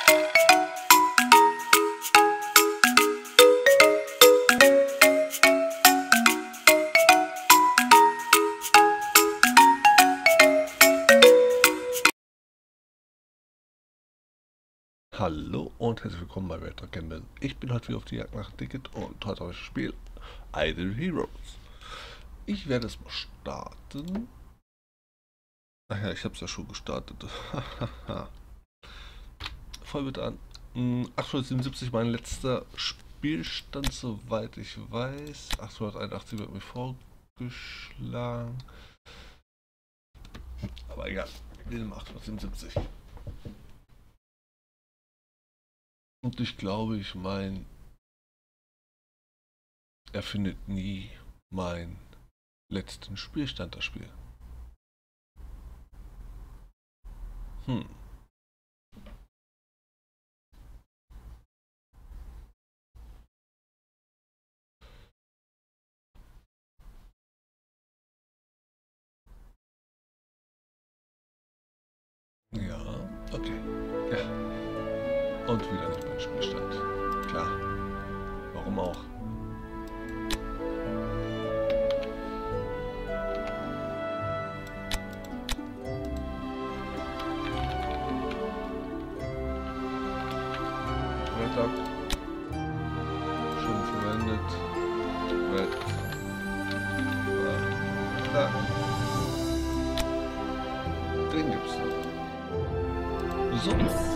Hallo und herzlich willkommen bei Retro Gamble. Ich bin heute wieder auf die Jagd nach Ticket und heute habe ich das Spiel Idle Heroes. Ich werde es mal starten. Ach ja, ich habe es ja schon gestartet. Voll bitte an. 877 mein letzter Spielstand, soweit ich weiß. 881 wird mir vorgeschlagen. Aber egal, wir nehmen 877. Und ich glaube, er findet nie meinen letzten Spielstand, das Spiel. Ja, okay. Ja. Und wieder nicht mein Spielstand. Klar. Warum auch? Red Lock. Schon verwendet. Red. Da. Den gibt's noch. So.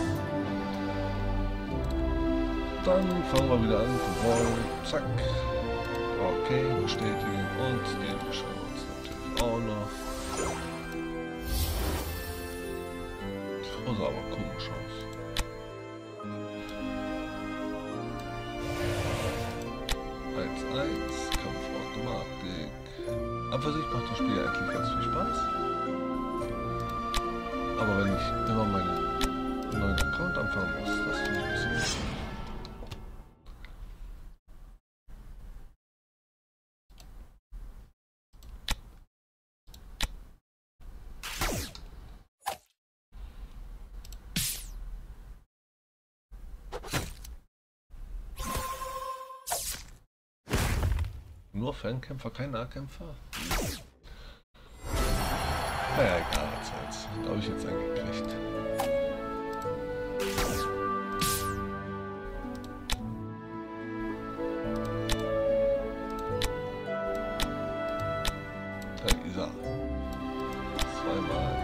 Dann fangen wir wieder an zu rollen. Zack. Okay, bestätigen und den schauen wir uns natürlich auch noch. Das sah aber komisch aus. Kampfautomatik. Aber für sich macht das Spiel eigentlich ganz viel Spaß. Aber wenn ich immer meinen neuen Account anfangen muss, das finde ich ein bisschen. Nur Fernkämpfer, kein Nahkämpfer? Naja, egal, was soll's. Da habe ich jetzt eingekriegt. Da ist er. Zweimal.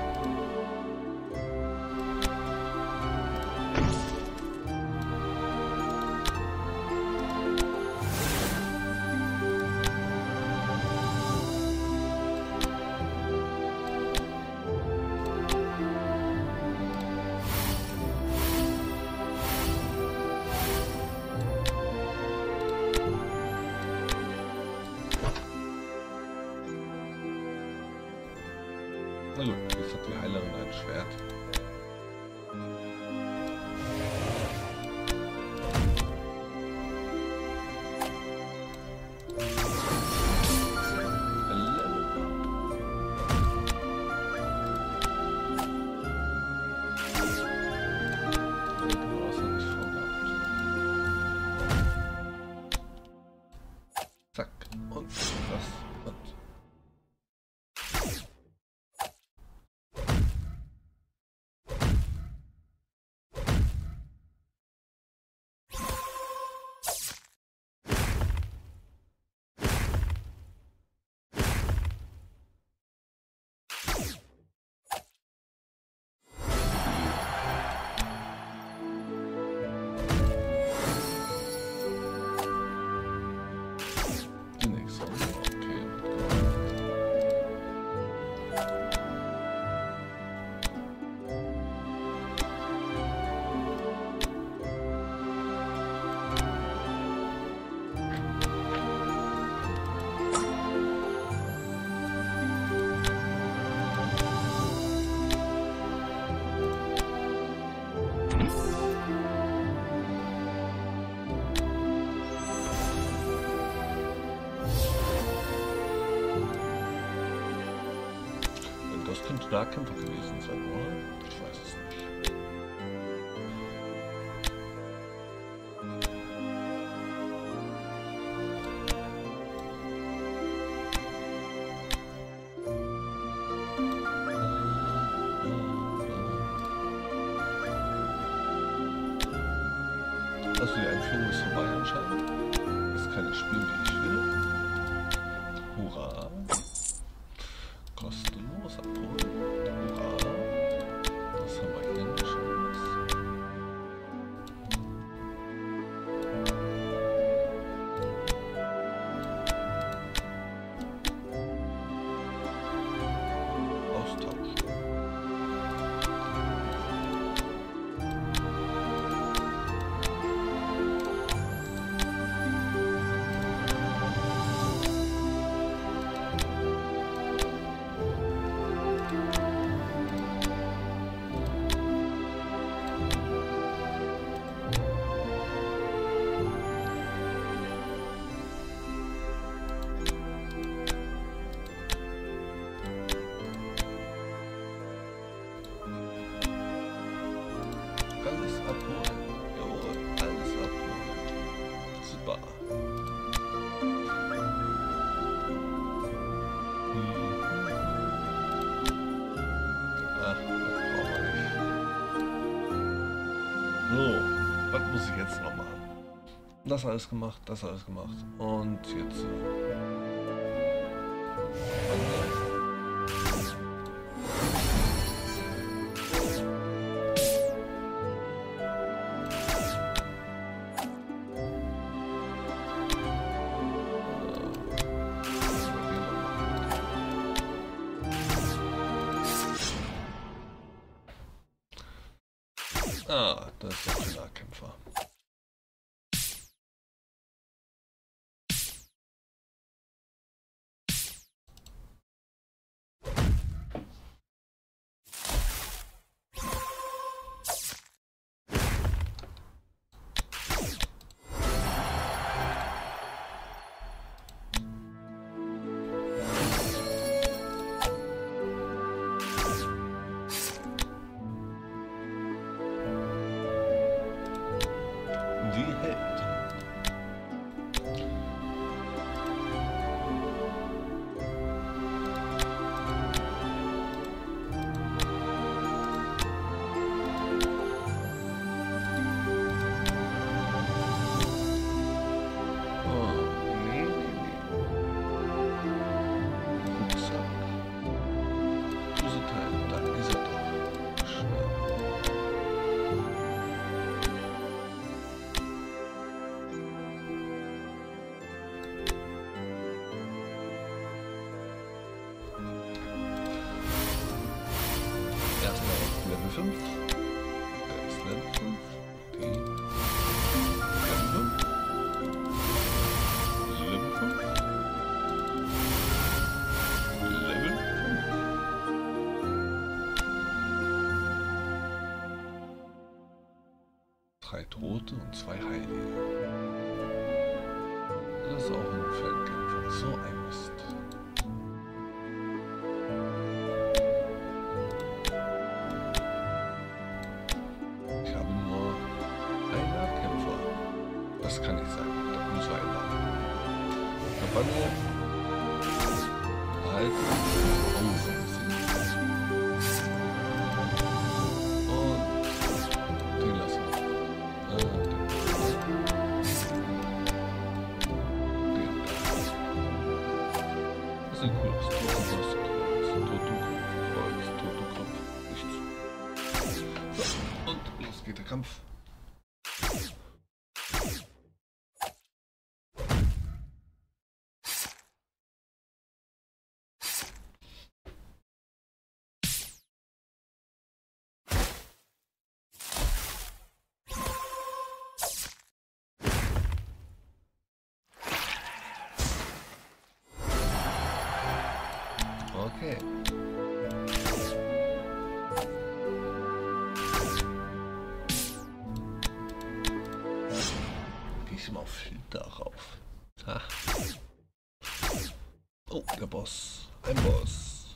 Na gut, jetzt hat die Heilerin ein Schwert. Zack, und das und. Die nächste Runde, okay. Das könnte Nahkämpfer gewesen sein, oder? Ich weiß es nicht. Also die Einführung ist vorbei anscheinend. Jetzt kann ich spielen, wie ich will. Hurra. Kostenlos abholen. Hurra. Was haben wir hier denn schon? Alles abholen. Jawohl, alles abholen. Super. Ach, das brauchen wir nicht. So, was muss ich jetzt noch machen? Das alles gemacht, das alles gemacht. Und jetzt... Ah, das ist der Finalkämpfer. Die hält. Level 5. Der ist Level 5. Die Level 5. Level 5. Level 5. 3 Tote und 2 Heilige. Das ist auch ein Fernkämpfer. So ein Mist. Das kann nicht sein. Das müssen wir ändern. Kampagne. Erhalten. Und den lassen wir. Den da. Das sieht cool aus. Totenkopf. Nichts. So, und los geht der Kampf. Okay. Gehe ich mal auf darauf. Ha. Oh, der Boss. Ein Boss.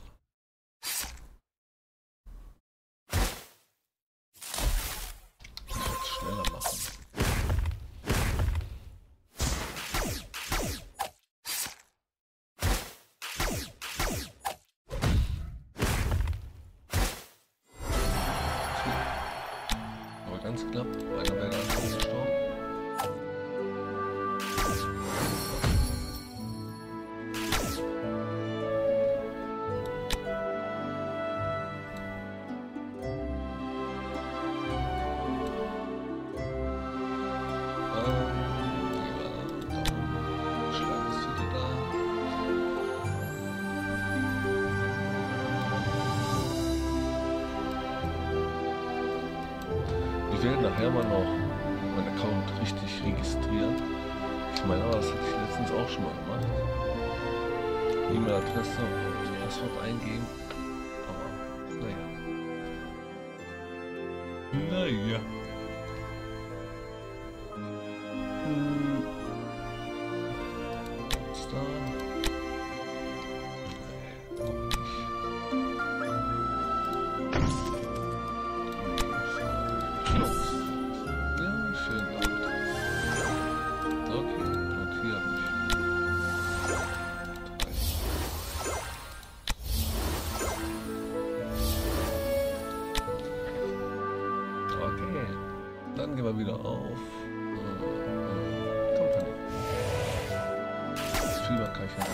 Ich werde es schneller machen. Ganz knapp, einer wäre da gestorben. Ich werde nachher mal noch meinen Account richtig registrieren. Ich meine, aber das hatte ich letztens auch schon mal gemacht. E-Mail-Adresse und Passwort eingeben. Aber naja. Naja. Was da? Dann gehen wir wieder auf Company. Fieber kann ich nicht.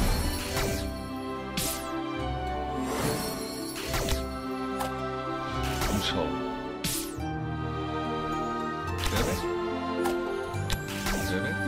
Umschau. Der weg. Der weg.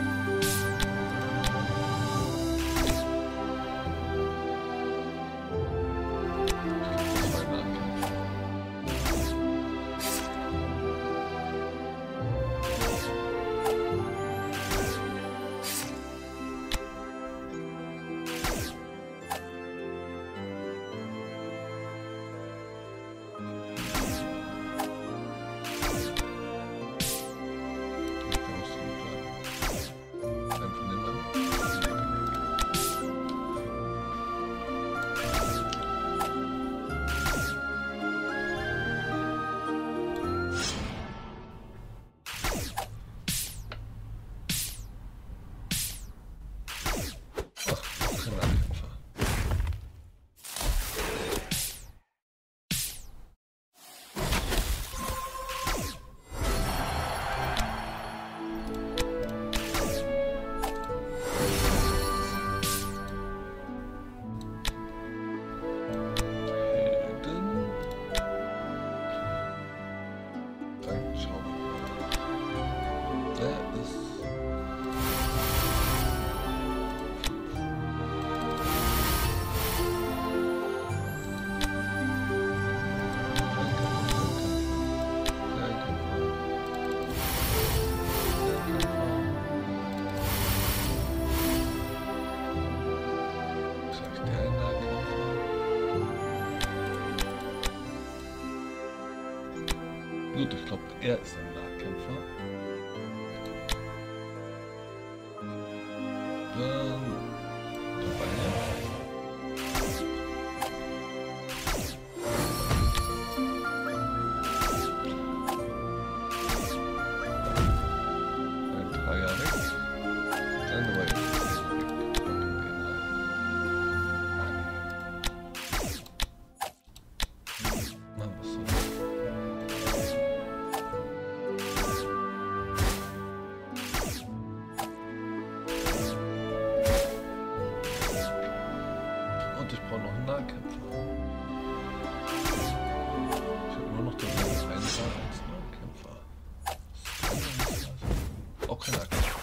Gut, ich glaube, er ist ein Nahkämpfer. Dann ein Dreier weg. Dann aber jetzt machen wir es so. Ich brauche noch einen Nahkämpfer. Ich habe nur noch den Level 1 als Nahkämpfer. Auch kein Nahkämpfer.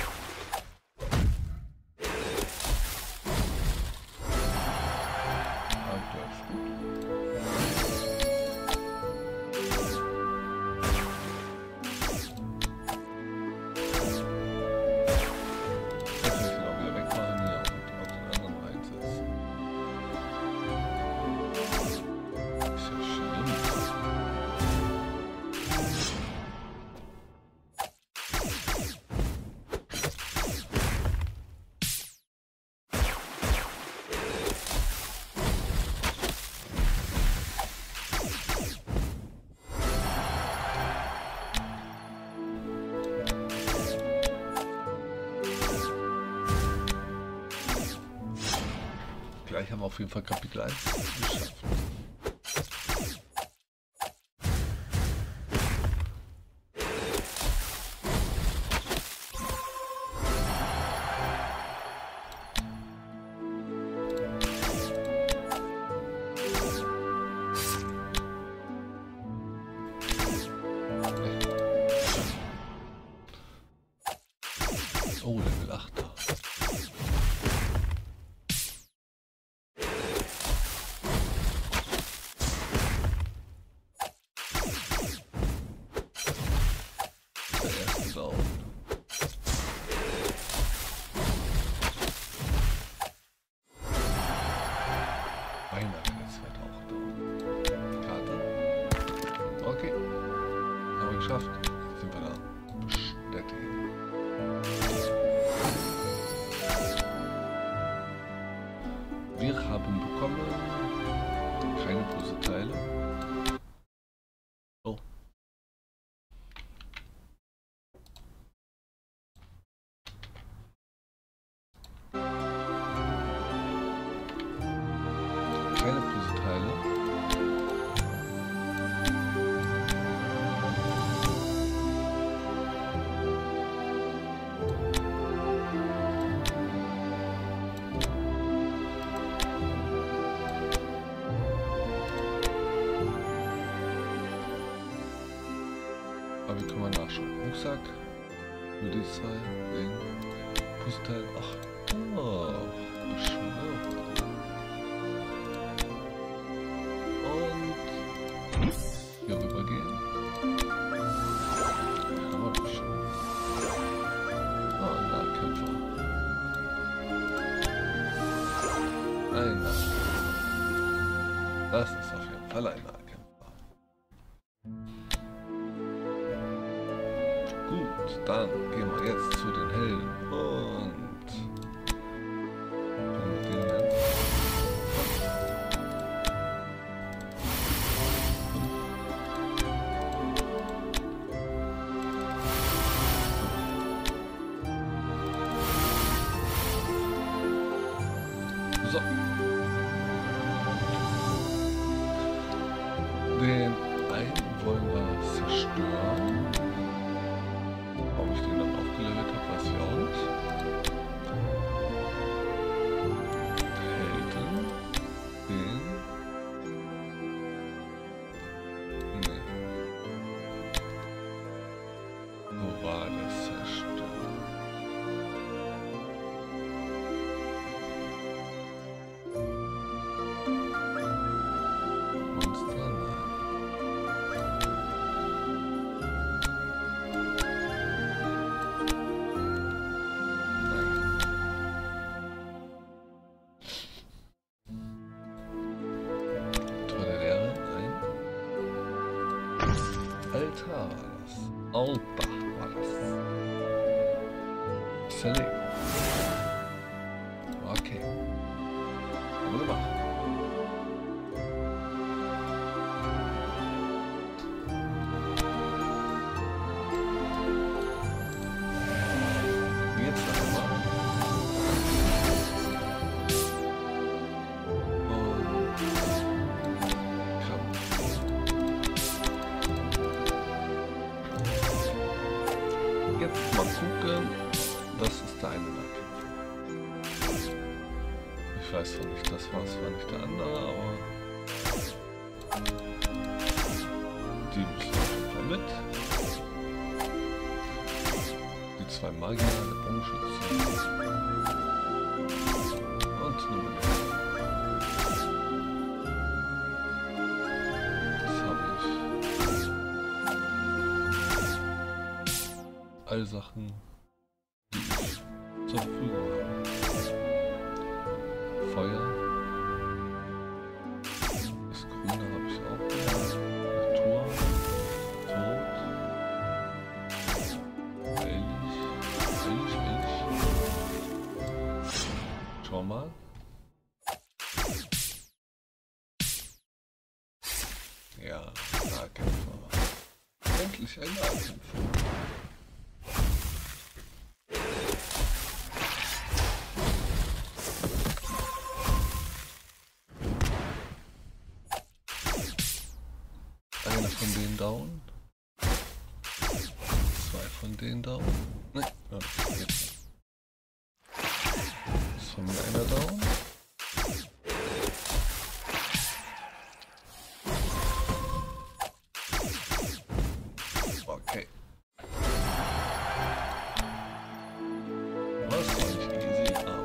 Gleich haben wir auf jeden Fall Kapitel 1 geschafft. Oh, Level 8. sind wir da. Bestätigen. Wir haben bekommen keine Puzzleteile. Oh. Keine Puzzleteile. Aber wie kann man nachschauen? Rucksack, nur die zwei, Puzzleteil, ach doch, Beschwörer. Und hier rüber gehen. Haben wir doch schon. Oh, ein Nahkämpfer. Ein Nahkämpfer. Das ist auf jeden Fall ein Nahkämpfer. Gut, dann gehen wir jetzt zu den Helden und mit denen nennen. So. Den einen wollen wir zerstören. Warum ich den dann aufgelevelt habe, weiß ich auch nicht. Helden. Den. Nee. Wo war das zerstört? Monster? Nein. Altar war das. Altar war das. Zerlegt. Okay. Haben wir gemacht. Jetzt nochmal. Jetzt mal gucken, das ist der eine Nahkämpfer. Ich weiß zwar nicht, das war nicht der andere, aber die müssen auf jeden Fall mit. Die zwei Magier, der Bogenschütze und nur mit. All Sachen, die ich zur Verfügung habe. Feuer. Das Grüne habe ich auch. Natur. Tod. Elch. Schau mal. Ja, Nahkämpfer. Endlich ein Nahkämpfer. Einer von denen down. Zwei von denen down. Ne, jetzt. Ist von mir einer down. Okay. Was war nicht easy, aber.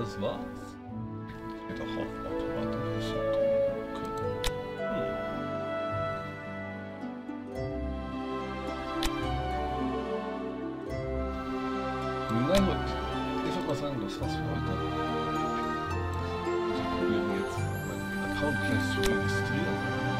das war's. Ich hätte auch auf Automatisch können. Na gut, ich würde mal sagen, das war's für heute. Ich probiere jetzt meinen Account gleich zu registrieren.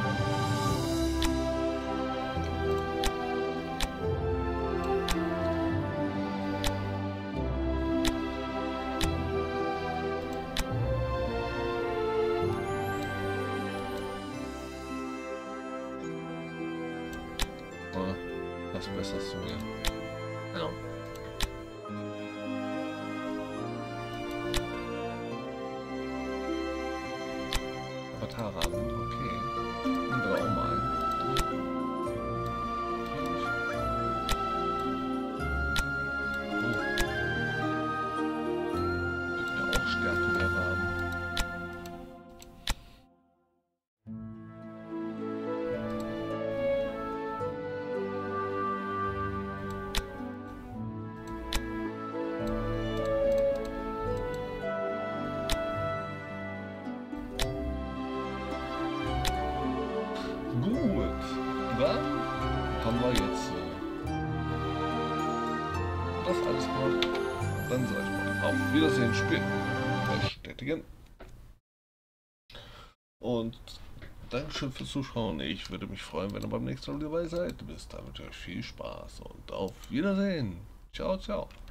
Das besser zu mir. Ja. Avatar-Rahmen, okay. Nehmen wir auch mal ein. Oh. Wird ja auch Stärke der Rahmen. Gut, dann haben wir jetzt das alles gemacht. Dann sage ich mal auf Wiedersehen, Spiel bestätigen. Und Dankeschön fürs Zuschauen. Ich würde mich freuen, wenn ihr beim nächsten Mal dabei seid. Bis dahin wünsche ich euch viel Spaß und auf Wiedersehen. Ciao, ciao.